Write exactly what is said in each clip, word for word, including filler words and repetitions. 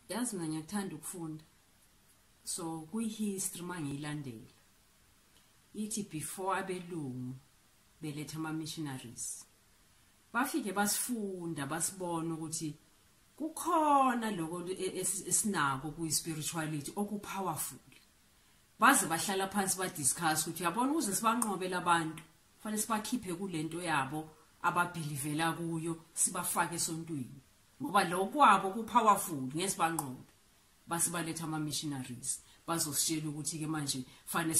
yazi mina ngiyakuthanda ukufunda so kuyihistory mangiyilandela ithi before abelungu beletha ama missionaries bafike basifunda basibona ukuthi kukhona lokho esinako kuyi spirituality okupowerful baze bahlala phansi ba discuss ukuthi yabona uze sibanqobela abantu fanele sibakhiphe kulento yabo ababelivela kuyo sibafake esontweni ngoba lokwabo kupowerful ngesibanqobe basibaletha ama missionaries bazositshela ukuthi ke manje fanele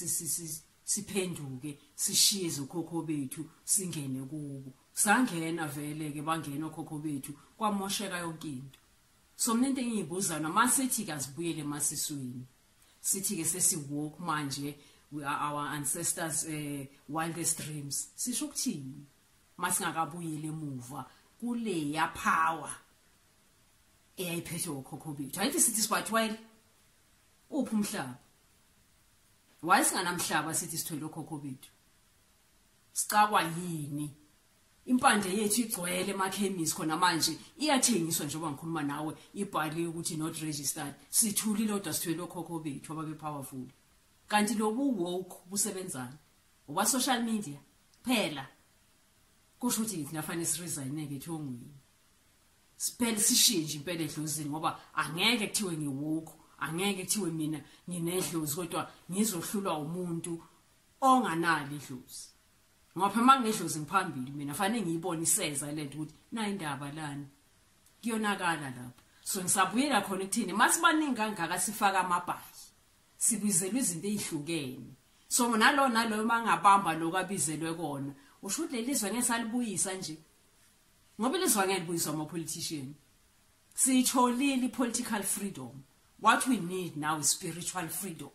siphenduke sishiye izokhokho bethu singene kubo sangena vele ke bangena okhokho bethu kwamosheka yonke into so mina into engiyibuza namasithi kasibuyele emasiswini sithi ke sesiwalk manje we are our ancestors uh, wildest dreams sisho ukuthini masingakabuyele emuva kule ya power eyayiphethe okhokho bethu ayithi sithi sibathwele uphi umhlaba wayesinganamhlaba sithi sithwele okhokho bethu sicakwa yini impande yethu igcwele emakhemisi khona manje iyathengiswa njengoba ngikhuluma nawe ibhaliwe ukuthi not registered sithulile kodwa sithwele okhokho bethu ababe powerful kanti lobu woke busebenzana oba social media phela kusho ukuthi nafanele siresign ke ethongweni siphele sishintshe impela edlozini ngoba angeke kuthiwe ngiwoke angeke kuthiwe mina nginedlozi kodwa ngizohlulwa umuntu onganali idlozi ngoba mangedlozi ngiphambili mina fanele ngiyibone iseza lento ukuthi na indaba lana kuyonakala lapha so ngisabuyela khona ukuthini masibaningi kangaka sifaka amabhayi sibizelwe izinto ezihlukene so nalo nalo mangabamba lokabizelwe kona usho ukuthi lelizwe ngeke salibuyisa nje ngoba lelizwe ngeke libuyiswa ama politician sitholile political freedom what we need now is spiritual freedom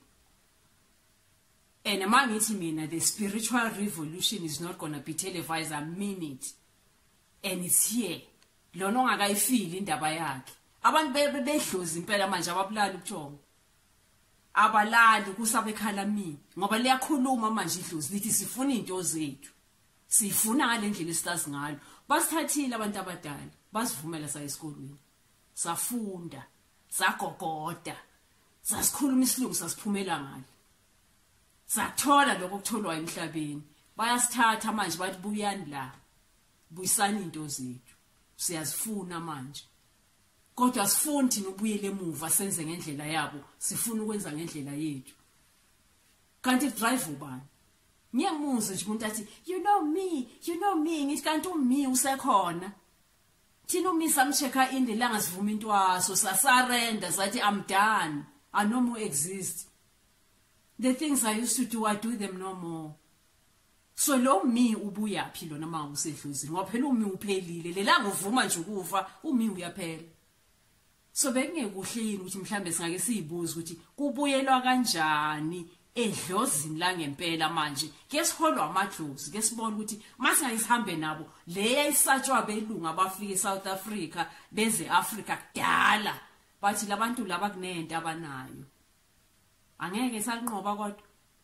and mangithi mina the spiritual revolution is not going to be televised. I mean it and it's here lona ongakayifili indaba yakhe abantu bedlozi impela manje ababulala ubuthongo abalali kusabekhala mina ngoba liyakhuluma manje idlozi lithi sifuna into zethu sifuna ngale ndlela esitazi ngalo basithathile abantu abadala basivumela sa esikolweni safunda sagogoda sasikhuluma isilungu sasiphumela ngalo sathola lokho kutholwa emhlabeni bayasithatha manje bathi buyani la buyisani into zethu siyazifuna manje kodwa sifuni thina ubuyele emuva senze ngendlela yabo sifuna ukwenza ngendlela yethu kanti drive ubani ngiyamuza nje umuntu athi you know me you know me ngithi kanti umi usekhona thina umi samcheka indi la ngasivuma into waso sasarenda sathi I'm done I no more exist the things I used to do I do them no more so lo mi ubuya phi lona manje usedluzini ngoba phela umi uphelile lela ngovuma nje ukufa umi uyaphela so bekungekuhle yini ukuthi mhlambe singake siyibuza ukuthi kubuyelwa kanjani edlozini la ngempela manje ke siholwa amadlozi ke sibona ukuthi masingayisihambe nabo leya isatshwa belunga abafika eSouth Africa beze Africa kudala bathi labantu laba kunento abanayo angeke salinqoba kodwa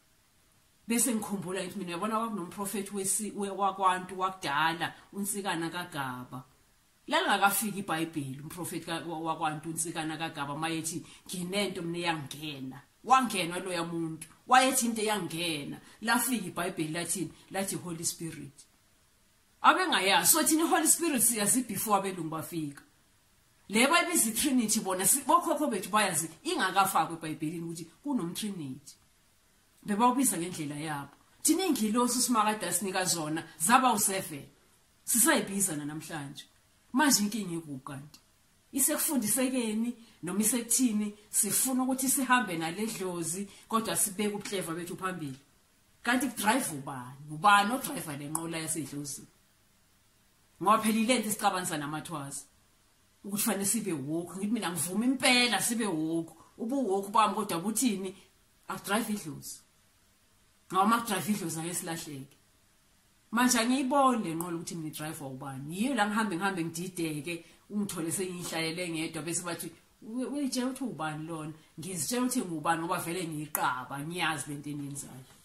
bese ngikhumbula ukuthi mina uyabona kwakunomprofeti wesi wakwantu wakudala unsikana kaGaba lalingakafika iBhayibheli umprofeti wakwantu unsikana kaGaba mayethi nginento mina yangena wangena lo yamuntu wayethi into yangena lafika iBhayibheli lathini lathi Holy Spirit abengayazi so thina Holy Spirit siyazi before abelungu bafika le bayibiza Trinity bona sibokhokho bethu bayazi ingakafakwe eBhayibhelini ukuthi kunomtrinity bebawubiza ngendlela yabo thina ingilosi simakade sinika zona zaba u7 sisayibizana namhlanje manje inkingi ekukanti isekufundisekeni noma isekuthini sifuna ukuthi sihambe naledlozi kodwa sibeke uclever bethu phambili kanti drive ubani ubani odriver lenqola yasedlozi ngoba phela ilento isicabanisa namathwazi ukuthi fanele sibe woke ngithi mina ngivuma impela sibe woke ubu woke bami kodwa buthini akudrive idlozi ngoba makudrive idlozi ayesilahleke manje angiyibone lenqola ukuthi mina driver ubani yiyo la ngihambe ngihambe ngidideke ungithole sengihlalele ngedwa bese bathi uyitshela ukuthi ubani lona ngizitshela ukuthi ngubani ngoba vele ngiyiqaba ngiyazi lento eniyenzayo